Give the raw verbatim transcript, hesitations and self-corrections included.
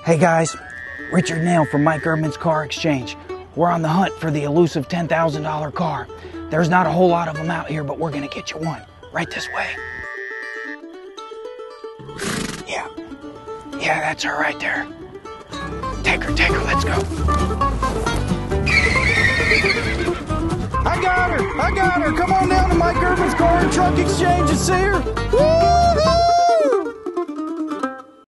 Hey guys, Richard Nail from Mike Erdman's Car Exchange. We're on the hunt for the elusive ten thousand dollar car. There's not a whole lot of them out here, but we're gonna get you one. Right this way. Yeah, yeah, that's her right there. Take her, take her, let's go. I got her, I got her. Come on down to Mike Erdman's Car and Truck Exchange and see her. Woo-hoo!